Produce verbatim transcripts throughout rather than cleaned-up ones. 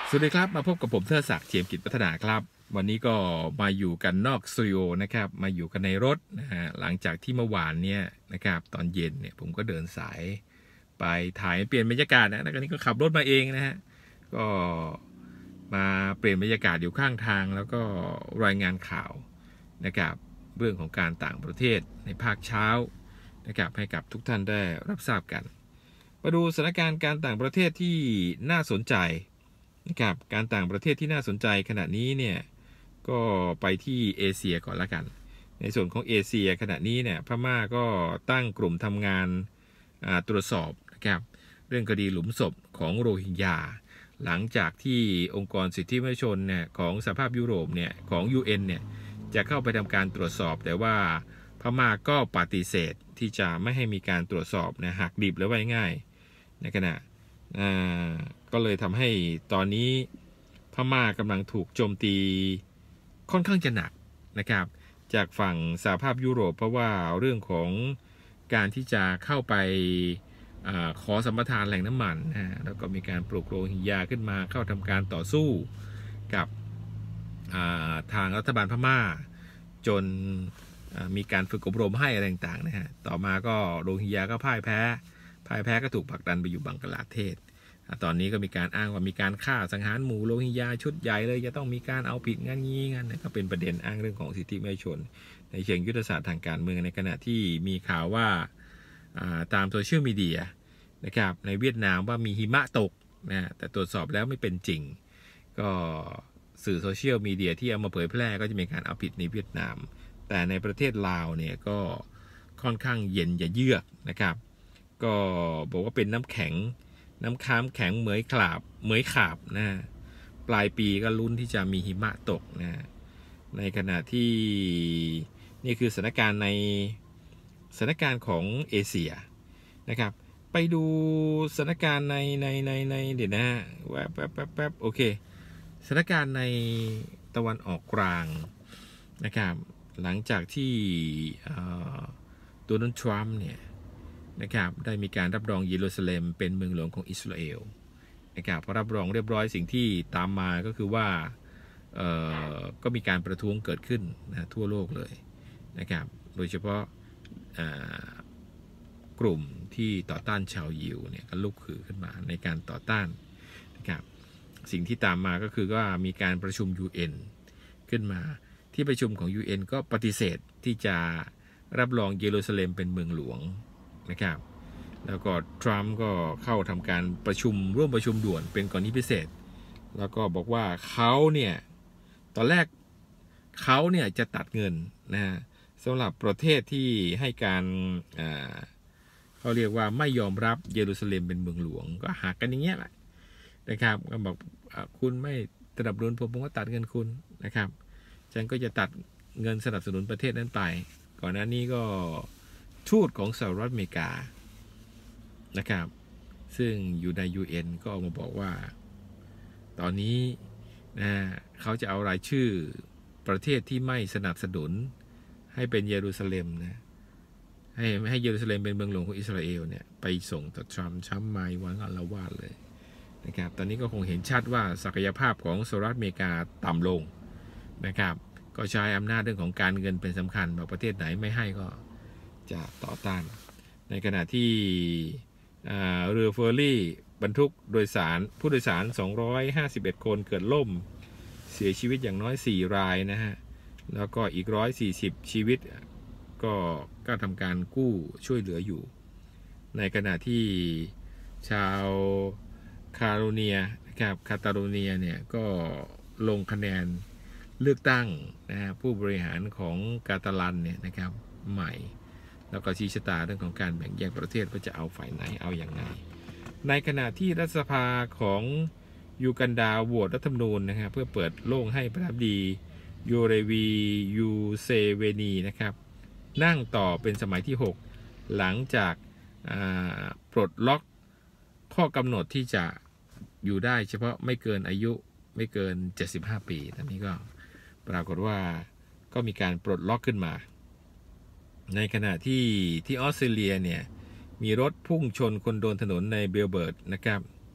สวัสดีครับมาพบกับผมเทิดศักดิ์เจียมกิจพัฒนาครับวันนี้ก็มาอยู่กันนอกสตูดิโอนะครับมาอยู่กันในรถนะฮะหลังจากที่เมื่อวานเนี่ยนะครับตอนเย็นเนี่ยผมก็เดินสายไปถ่ายเปลี่ยนบรรยากาศนะแล้วก็นี้ก็ขับรถมาเองนะฮะก็มาเปลี่ยนบรรยากาศอยู่ข้างทางแล้วก็รายงานข่าวนะครับเรื่องของการต่างประเทศในภาคเช้านะครับให้กับทุกท่านได้รับทราบกันมาดูสถานการณ์การต่างประเทศที่น่าสนใจนะครับการต่างประเทศที่น่าสนใจขณะนี้เนี่ยก็ไปที่เอเชียก่อนละกันในส่วนของเอเชียขณะนี้เนี่ยพม่าก็ตั้งกลุ่มทำงานตรวจสอบนะครับเรื่องคดีหลุมศพของโรฮิงญาหลังจากที่องค์กรสิทธิมนุษยชนเนี่ยของสหภาพยุโรปเนี่ยของ ยู เอ็น เนี่ยจะเข้าไปทำการตรวจสอบแต่ว่าพม่าก็ปฏิเสธที่จะไม่ให้มีการตรวจสอบนะหักดิบแล้วไว้ง่ายในขณะก็เลยทำให้ตอนนี้พม่ากำลังถูกโจมตีค่อนข้างจะหนักนะครับจากฝั่งสหภาพยุโรปเพราะว่าเรื่องของการที่จะเข้าไปอขอสัมปทานแหล่งน้ำมันนะแล้วก็มีการปลุกโรฮิงญาขึ้นมาเข้าทำการต่อสู้กับทางรัฐบาลพม่าจนมีการฝึกอบรมให้อะไรต่างๆนะฮะต่อมาก็โรฮิงญาก็พ่ายแพ้พ่ายแพ้ก็ถูกผลักดันไปอยู่บังกลาเทศตอนนี้ก็มีการอ้างว่ามีการฆ่าสังหารหมู่โรฮิงญาชุดใหญ่เลยจะต้องมีการเอาผิดงั้นงี้งั้นนะก็เป็นประเด็นอ้างเรื่องของสิทธิมนุษยชนในเชิงยุทธศาสตร์ทางการเมืองในขณะที่มีข่าวว่าตามโซเชียลมีเดียนะครับในเวียดนามว่ามีหิมะตกนะแต่ตรวจสอบแล้วไม่เป็นจริงก็สื่อโซเชียลมีเดียที่เอามาเผยแพร่ก็จะมีการเอาผิดในเวียดนามแต่ในประเทศลาวเนี่ยก็ค่อนข้างเย็นอย่าเยือกนะครับก็บอกว่าเป็นน้ำแข็งน้ำค้างแข็งเหมยขาบเหมยขาบนะปลายปีก็ลุ้นที่จะมีหิมะตกนะในขณะที่นี่คือสถานการณ์ในสถานการณ์ของเอเชียนะครับไปดูสถานการณ์ในในในในเดี๋ยวนะแวบแป๊บแป๊บแป๊บโอเคสถานการณ์ในตะวันออกกลางนะครับหลังจากที่โดนัลด์ทรัมป์เนี่ยนะครับได้มีการรับรองเยรูซาเล็มเป็นเมืองหลวงของอิสราเอลนะครับพอรับรองเรียบร้อยสิ่งที่ตามมาก็คือว่าก็มีการประท้วงเกิดขึ้นนะทั่วโลกเลยนะครับโดยเฉพาะกลุ่มที่ต่อต้านชาวยิวเนี่ยก็ลุกขึ้นขึ้นมาในการต่อต้านนะครับสิ่งที่ตามมาก็คือว่ามีการประชุม ยู เอ็น ขึ้นมาที่ประชุมของ ยู เอ็น ก็ปฏิเสธที่จะรับรองเยรูซาเล็มเป็นเมืองหลวงนะครับแล้วก็ทรัมป์ก็เข้าทำการประชุมร่วมประชุมด่วนเป็นกรณีพิเศษแล้วก็บอกว่าเขาเนี่ยตอนแรกเขาเนี่ยจะตัดเงินนะฮะสำหรับประเทศที่ให้การเขาเรียกว่าไม่ยอมรับเยรูซาเล็มเป็นเมืองหลวงก็หักกันอย่างเงี้ยแหละนะครับก็บอกคุณไม่สนับสนุนผมผมก็ตัดเงินคุณนะครับฉันก็จะตัดเงินสนับสนุนประเทศนั้นไปก่อนหน้านี้ก็ทูตของสหรัฐอเมริกานะครับซึ่งอยู่ใน ยู เอ็น ก็ออกมาบอกว่าตอนนี้นะเขาจะเอารายชื่อประเทศที่ไม่สนับสนุนให้เป็นเยรูซาเล็มนะให้ให้เยรูซาเล็มเป็นเมืองหลวงของอิสราเอลเนี่ยไปส่งต่อทรัมป์ช้ำไม้วันอัลลวาดเลยนะครับตอนนี้ก็คงเห็นชัดว่าศักยภาพของสหรัฐอเมริกาต่ำลงนะครับก็ใช้อำนาจเรื่องของการเงินเป็นสำคัญบอกประเทศไหนไม่ให้ก็จะต่อต้านในขณะที่เรือเฟอร์รี่บรรทุกโดยสารผู้โดยสารสองร้อยห้าสิบเอ็ดคนเกิดล่มเสียชีวิตอย่างน้อยสี่รายนะฮะแล้วก็อีกหนึ่งร้อยสี่สิบชีวิตก็ก็ทำการกู้ช่วยเหลืออยู่ในขณะที่ชาวคาโรเนียนะครับคาตาโรเนียเนี่ยก็ลงคะแนนเลือกตั้งนะฮะผู้บริหารของกาตาลันเนี่ยนะครับใหม่แล้วก็ชี้ชะตาเรื่องของการแบ่งแยกประเทศว่าจะเอาฝ่ายไหนเอาอย่างไรในขณะที่รัฐสภาของยูกันดาโหวตรัฐธรรมนูญนะครับเพื่อเปิดโล่งให้ประธานาธิบดียูเรวียูเซเวนีนะครับนั่งต่อเป็นสมัยที่หกหลังจากปลดล็อกข้อกำหนดที่จะอยู่ได้เฉพาะไม่เกินอายุไม่เกินเจ็ดสิบห้าปีตอนนี้ก็ปรากฏว่าก็มีการปลดล็อกขึ้นมาในขณะที่ที่ออสเตรเลียเนี่ยมีรถพุ่งชนคนโดนถนนในเบลเบิร์ตนะครับ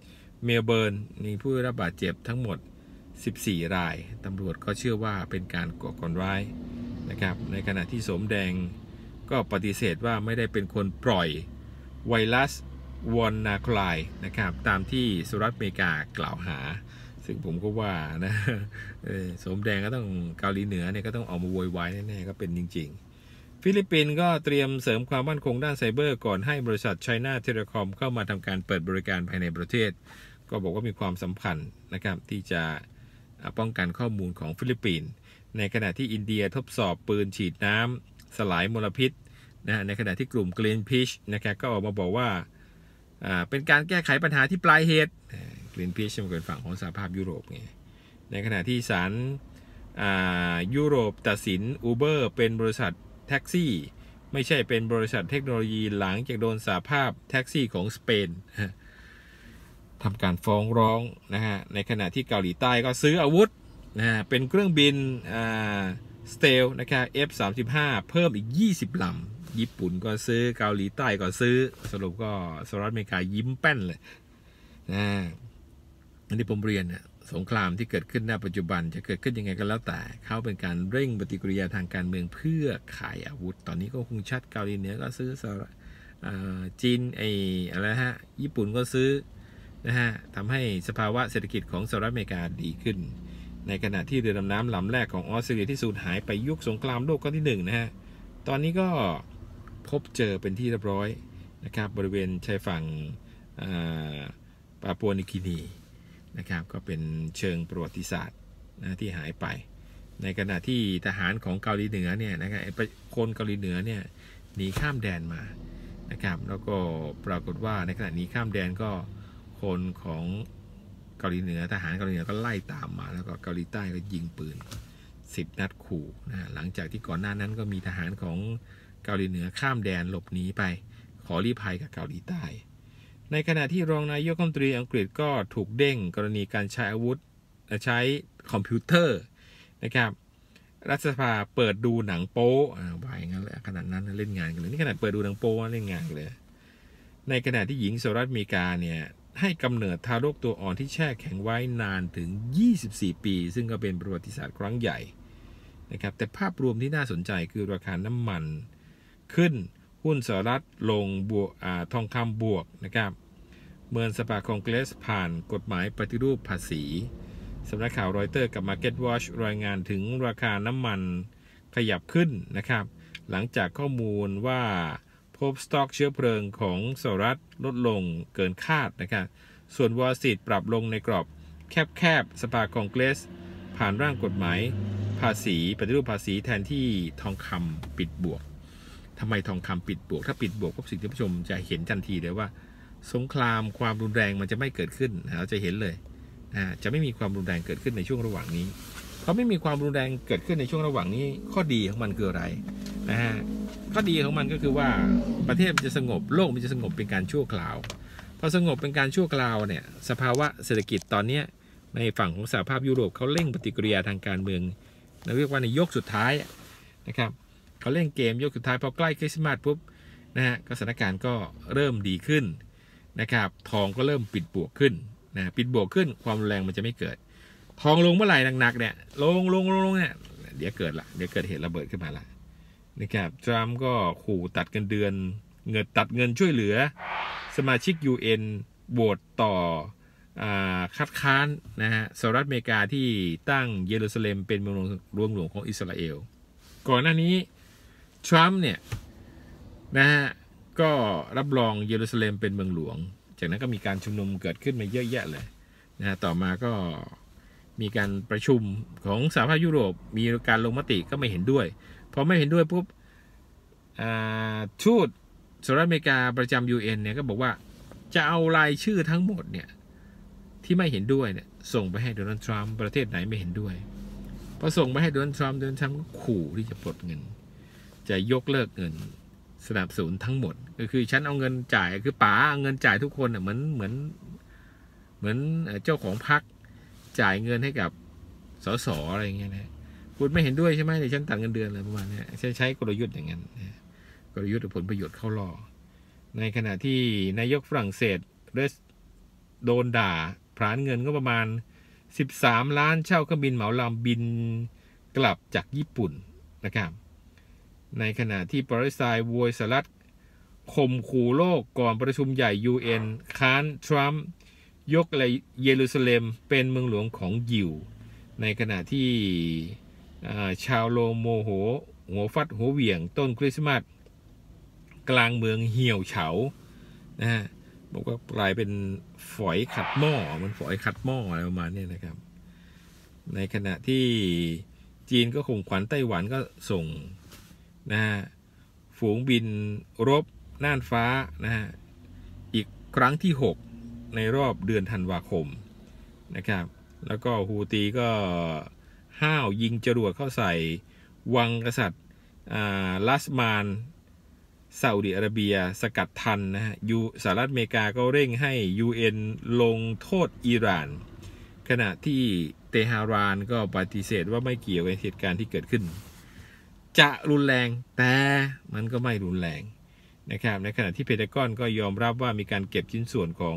เมลเบิร์นมีผู้ได้รับบาดเจ็บทั้งหมดสิบสี่รายตำรวจก็เชื่อว่าเป็นการก่อการร้ายนะครับในขณะที่สมแดงก็ปฏิเสธว่าไม่ได้เป็นคนปล่อยไวรัสวอนนาคลายนะครับตามที่สหรัฐอเมริกากล่าวหาซึ่งผมก็ว่านะสมแดงก็ต้องเกาหลีเหนือเนี่ยก็ต้องออกมาโวยวายแน่ๆก็เป็นจริงๆฟิลิปปินส์ก็เตรียมเสริมความมั่นคงด้านไซเบอร์ก่อนให้บริษัท China Telecom เข้ามาทำการเปิดบริการภายในประเทศก็บอกว่ามีความสำคัญนะครับที่จะป้องกันข้อมูลของฟิลิปปินส์ในขณะที่อินเดียทดสอบปืนฉีดน้ำสลายมลพิษนะในขณะที่กลุ่ม Greenpeace นะครับก็ออกมาบอกว่าเป็นการแก้ไขปัญหาที่ปลายเหตุ Greenpeace เป็นฝั่งของสหภาพยุโรปไงในขณะที่ศาลยุโรปตัดสิน Uber เป็นบริษัทแท็กซี่ไม่ใช่เป็นบริษัทเทคโนโลยีหลังจากโดนสหภาพแท็กซี่ของสเปนทำการฟ้องร้องนะฮะในขณะที่เกาหลีใต้ก็ซื้ออาวุธนะฮะเป็นเครื่องบินสเตลนะครับ เอฟ สามสิบห้า เพิ่มอีกยี่สิบลำญี่ปุ่นก็ซื้อเกาหลีใต้ก็ซื้อสรุปก็สหรัฐอเมริกายิ้มแป้นเลยนะอันนี้ผมเรียนนะสงครามที่เกิดขึ้นในปัจจุบันจะเกิดขึ้นยังไงก็แล้วแต่เขาเป็นการเร่งปฏิกิริยาทางการเมืองเพื่อขายอาวุธตอนนี้ก็คงชัดเกาหลีเหนือก็ซื้อจีนไอ้อะไรฮะญี่ปุ่นก็ซื้อนะฮะทำให้สภาวะเศรษฐกิจของสหรัฐอเมริกาดีขึ้นในขณะที่เรือดำน้ำลำแรกของออสเตรเลียที่สูญหายไปยุคสงครามโลกครั้งที่หนึ่งนะฮะตอนนี้ก็พบเจอเป็นที่เรียบร้อยนะครับบริเวณชายฝั่งปาปัวนิวกินีนะครับก็เป็นเชิงประวัติศาสตร์นะที่หายไปในขณะที่ทหารของเกาหลีเหนือเนี่ยนะครับคนเกาหลีเหนือเนี่ยหนีข้ามแดนมานะครับแล้วก็ปรากฏว่าในขณะนี้ข้ามแดนก็คนของเกาหลีเหนือทหารเกาหลีเหนือก็ไล่ตามมาแล้วก็เกาหลีใต้ก็ยิงปืนสิบนัดขู่นะหลังจากที่ก่อนหน้านั้นก็มีทหารของเกาหลีเหนือข้ามแดนหลบหนีไปขอลี้ภัยกับเกาหลีใต้ในขณะที่รองนายกรัฐมนตรีอังกฤษก็ถูกเด้งกรณีการใช้อาวุธใช้คอมพิวเตอร์นะครับรัฐสภาเปิดดูหนังโป๊อ่าว่าอย่างนั้นเลยขนาดนั้นเล่นงานกันเลยนี่ขนาดเปิดดูหนังโป๊เล่นงานเลยในขณะที่หญิงสหรัฐอเมริกาเนี่ยให้กำเนิดทารกตัวอ่อนที่แช่แข็งไว้นานถึงยี่สิบสี่ปีซึ่งก็เป็นประวัติศาสตร์ครั้งใหญ่นะครับแต่ภาพรวมที่น่าสนใจคือราคาน้ำมันขึ้นหุ้นสหรัฐลงบวกทองคำบวกนะครับเมื่อสภาคองเกรสผ่านกฎหมายปฏิรูปภาษีสำนักข่าวรอยเตอร์กับ Market Watch รายงานถึงราคาน้ำมันขยับขึ้นนะครับหลังจากข้อมูลว่าพบสต็อกเชื้อเพลิงของสหรัฐลดลงเกินคาดนะครับส่วนวอล สตรีทปรับลงในกรอบแคบๆสภาคองเกรสผ่านร่างกฎหมายภาษีปฏิรูปภาษีแทนที่ทองคำปิดบวกทำไมทองคำปิดบวกถ้าปิดบวกพวกสิ่งที่ผู้ชมจะเห็นทันทีเลยว่าสงครามความรุนแรงมันจะไม่เกิดขึ้นเราจะเห็นเลยนะจะไม่มีความรุนแรงเกิดขึ้นในช่วงระหว่างนี้เพราะไม่มีความรุนแรงเกิดขึ้นในช่วงระหว่างนี้ข้อดีของมันคืออะไรนะฮะข้อดีของมันก็คือว่าประเทศมันจะสงบโลกมันจะสงบเป็นการชั่วคราวพอสงบเป็นการชั่วคราวเนี่ยสภาวะเศรษฐกิจตอนนี้ในฝั่งของสหภาพยุโรปเขาเร่งปฏิกิริยาทางการเมืองเรียกว่าในยกสุดท้ายนะครับเขาเล่นเกมยกสุดท้ายพอใกล้คริสต์มาสปุ๊บนะฮะสถานการณ์ก็เริ่มดีขึ้นนะครับทองก็เริ่มปิดบวกขึ้นนะปิดบวกขึ้นความรุนแรงมันจะไม่เกิดทองลงเมื่อไหร่หนักๆเนี่ยลงลงลงเนี่ยเดี๋ยวเกิดละเดี๋ยวเกิดเหตุระเบิดขึ้นมาละนะครับทรัมป์ก็ขู่ตัดเงินเดือนเงินตัดเงินช่วยเหลือสมาชิก ยู เอ็น โหวตต่อคัดค้านนะฮะสหรัฐอเมริกาที่ตั้งเยรูซาเล็มเป็นเมืองหลวงหลวงของอิสราเอลก่อนหน้านี้ทรัมป์เนี่ยนะฮะก็รับรองเยรูซาเล็มเป็นเมืองหลวงจากนั้นก็มีการชุมนุมเกิดขึ้นมาเยอะแยะเลยนะฮะต่อมาก็มีการประชุมของสหภาพยุโรปมีการลงมติก็ไม่เห็นด้วยพอไม่เห็นด้วยปุ๊บทูตสหรัฐอเมริกาประจำ ยู เอ็น เนี่ยก็บอกว่าจะเอารายชื่อทั้งหมดเนี่ยที่ไม่เห็นด้วยเนี่ยส่งไปให้โดนัลด์ทรัมป์ประเทศไหนไม่เห็นด้วยพอส่งไปให้โดนัลด์ทรัมป์โดนัลด์ทรัมป์ก็ขู่ที่จะปลดเงินจะยกเลิกเงินสนับสนุนทั้งหมดก็คือฉันเอาเงินจ่ายคือป๋าเอาเงินจ่ายทุกคนเหมือนเหมือนเหมือนเจ้าของพรรคจ่ายเงินให้กับสสอะไรอย่างเงี้ยนะคุณไม่เห็นด้วยใช่ไหมเดี๋ยวฉันตัดเงินเดือนอะไรประมาณนี้ใช้ใช้กลยุทธ์อย่างนั้นกลยุทธ์ผลประโยชน์เข้าล่อในขณะที่นายกฝรั่งเศสเรสโดนด่าผลาญเงินก็ประมาณสิบสามล้านเช่าเครื่องบินเหมาลำบินกลับจากญี่ปุ่นนะครับในขณะที่ปาริสไซด์โวยสหรัฐข่มขู่โลกก่อนประชุมใหญ่ ยู เอ็น ค้านทรัมป์ยกเยรูซาเล็มเป็นเมืองหลวงของยิวในขณะที่ชาวโลโมโหหัวฟัดหัวเหวี่ยงต้นคริสต์มาสกลางเมืองเหี่ยวเฉานะฮะบอกว่ากลายเป็นฝอยขัดหม้อมันฝอยขัดหม้ออะไรประมาณนี้นะครับในขณะที่จีนก็ข่มขวัญไต้หวันก็ส่งนะฮะฝูงบินรบน่านฟ้านะฮะอีกครั้งที่หกในรอบเดือนธันวาคมนะครับแล้วก็ฮูตีก็ห้าวยิงจรวดเข้าใส่วังกษัตริย์ลัสมานซาอุดิอาระเบียสกัดทันนะฮะยูสหรัฐอเมริกาก็เร่งให้ ยู เอ็น ลงโทษอิหร่านขณะที่เตหะรานก็ปฏิเสธว่าไม่เกี่ยวกับเหตุการณ์ที่เกิดขึ้นจะรุนแรงแต่มันก็ไม่รุนแรงนะครับในขณะที่เพนทากอนก็ยอมรับว่ามีการเก็บชิ้นส่วนของ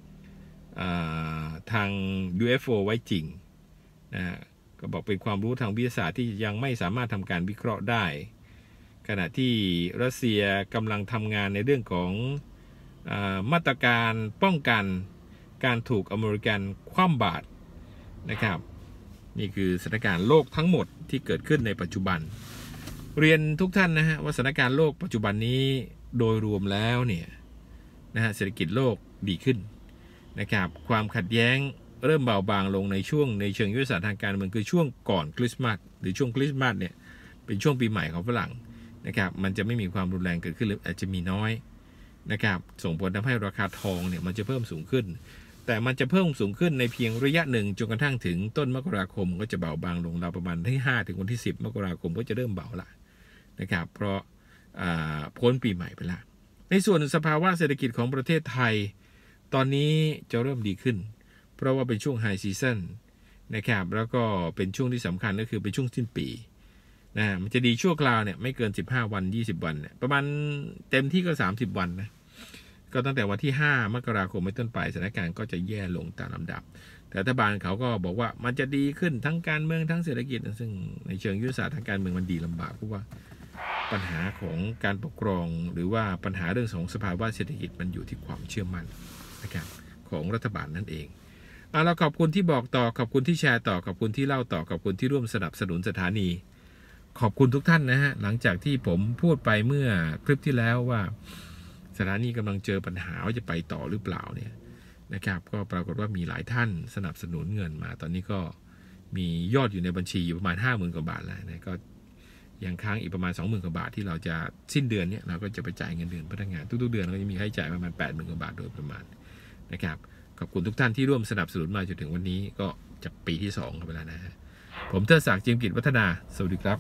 ทาง ยู เอฟ โอ ไว้จริงนะก็บอกเป็นความรู้ทางวิทยาศาสตร์ที่ยังไม่สามารถทำการวิเคราะห์ได้ขณะที่รัสเซียกำลังทำงานในเรื่องของมาตรการป้องกันการถูกอเมริกันคว่ำบาตรนะครับนี่คือสถานการณ์โลกทั้งหมดที่เกิดขึ้นในปัจจุบันเรียนทุกท่านนะฮะว่าสถานการณ์โลกปัจจุบันนี้โดยรวมแล้วเนี่ยนะฮะเศรษฐกิจโลกดีขึ้นนะครับความขัดแย้งเริ่มเบาบางลงในช่วงในเชิงยุทธศาสตร์ทางการเมืองคือช่วงก่อนคริสต์มาสหรือช่วงคริสต์มาสเนี่ยเป็นช่วงปีใหม่ของฝรั่งนะครับมันจะไม่มีความรุนแรงเกิดขึ้นหรืออาจจะมีน้อยนะครับส่งผลทำให้ราคาทองเนี่ยมันจะเพิ่มสูงขึ้นแต่มันจะเพิ่มสูงขึ้นในเพียงระยะหนึ่งจนกระทั่งถึงต้นมกราคมก็จะเบาบางลงเราประมาณที่ห้าถึงวันที่สิบมกราคมก็จะเริ่มเบาละนะครับเพราะพ้นปีใหม่ไปแล้วในส่วนสภาวะเศรษฐกิจของประเทศไทยตอนนี้จะเริ่มดีขึ้นเพราะว่าเป็นช่วงไฮซีซั่นนะครับแล้วก็เป็นช่วงที่สำคัญก็คือเป็นช่วงสิ้นปีนะมันจะดีชั่วคราวเนี่ยไม่เกินสิบห้าวันยี่สิบวันเนี่ยประมาณเต็มที่ก็สามสิบวันนะก็ตั้งแต่วันที่ห้ามกราคมเป็นต้นไปสถานการณ์ก็จะแย่ลงตามลำดับแต่รัฐบาลเขาก็บอกว่ามันจะดีขึ้นทั้งการเมืองทั้งเศรษฐกิจซึ่งในเชิงยุทธศาสตร์ทางการเมืองมันดีลำบากเพราะว่าปัญหาของการปกครองหรือว่าปัญหาเรื่องของสภาวะเศรษฐกิจมันอยู่ที่ความเชื่อมั่นนะครับของรัฐบาลนั่นเองเอาละขอบคุณที่บอกต่อขอบคุณที่แชร์ต่อขอบคุณที่เล่าต่อขอบคุณที่ร่วมสนับสนุนสถานีขอบคุณทุกท่านนะฮะหลังจากที่ผมพูดไปเมื่อคลิปที่แล้วว่าสถานีกำลังเจอปัญหาว่าจะไปต่อหรือเปล่าเนี่ยนะครับก็ปรากฏว่ามีหลายท่านสนับสนุนเงินมาตอนนี้ก็มียอดอยู่ในบัญชีอยู่ประมาณ ห้าหมื่น กว่าบาทแล้วนะก็ยังค้างอีกประมาณ สองหมื่น กว่าบาทที่เราจะสิ้นเดือนนี้เราก็จะไปจ่ายเงินเดือนพนักงานทุกๆเดือนเราก็จะมีค่าใช้จ่ายประมาณ แปดหมื่น กว่าบาทโดยประมาณนะครับขอบคุณทุกท่านที่ร่วมสนับสนุนมาจนถึงวันนี้ก็จะปีที่สองกันไปแล้วนะฮะผมเทิดศักดิ์ เจียมกิจวัฒนาสวัสดีครับ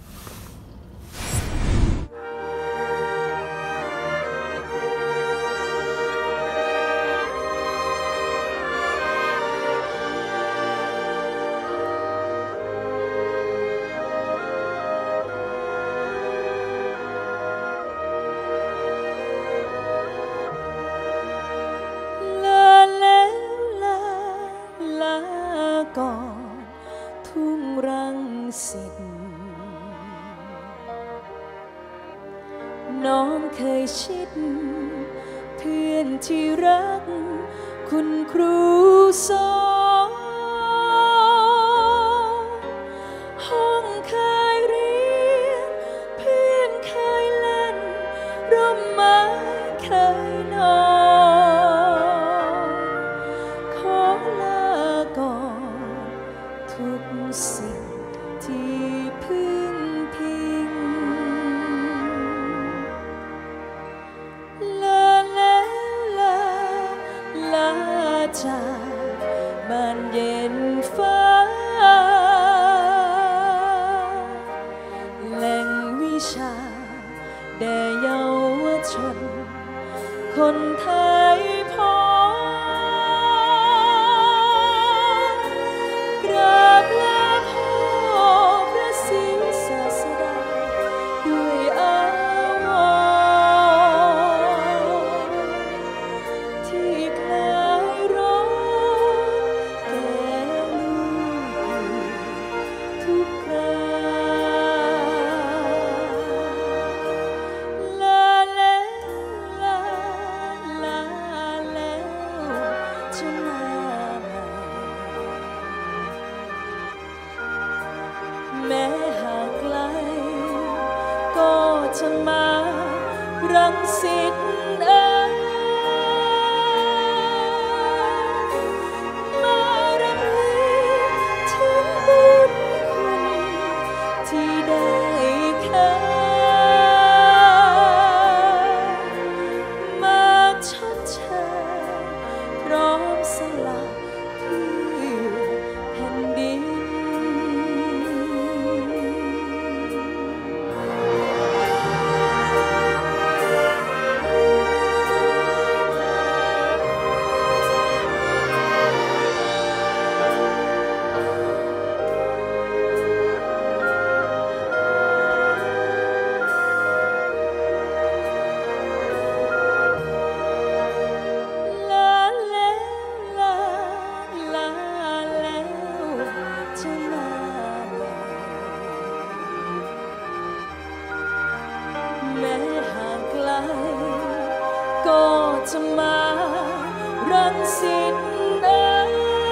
น้องเคยชิดเพื่อนที่รักคุณครูสอนห้องเคยเรียนเพื่อนเคยเล่นร่มไม้เคยนอนขอลาก่อนทุกสิ่งที่พึ่งพิงลาแล้วลาลาจากบ้านเย็นฟ้าแหล่งวิชาแด่เยาวชนคนไทยพอกราบลาพ่อพระศรีศาสดาด้วยอาวรณ์ที่คลายร้อนจะมารังสิตเอ่ยมารำลึกถึงบุญคุณที่ได้เคยมาชดเชยพร้อมสละเพื่อแผ่นดินก็จะมารังสิตเอ่ย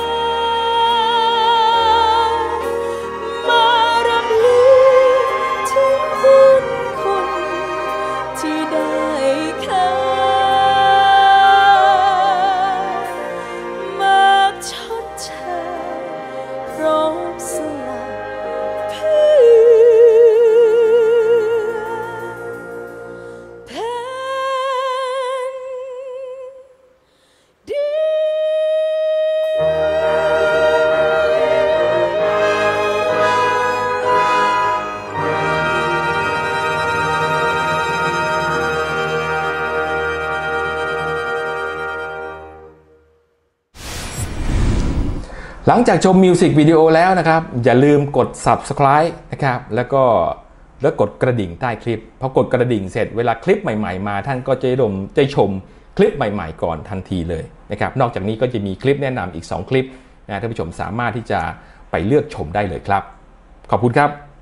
มารำลึกถึงบุญคุณที่ได้เคยมาชดเชยพร้อมสละเพื่อหลังจากชมมิวสิกวิดีโอแล้วนะครับอย่าลืมกด ซับสไครบ์ นะครับแล้วก็แล้วกดกระดิ่งใต้คลิปพอกดกระดิ่งเสร็จเวลาคลิปใหม่ๆมาท่านก็จะได้ได้ชมคลิปใหม่ๆก่อนทันทีเลยนะครับนอกจากนี้ก็จะมีคลิปแนะนำอีกสองคลิปนะท่านผู้ชมสามารถที่จะไปเลือกชมได้เลยครับขอบคุณครับ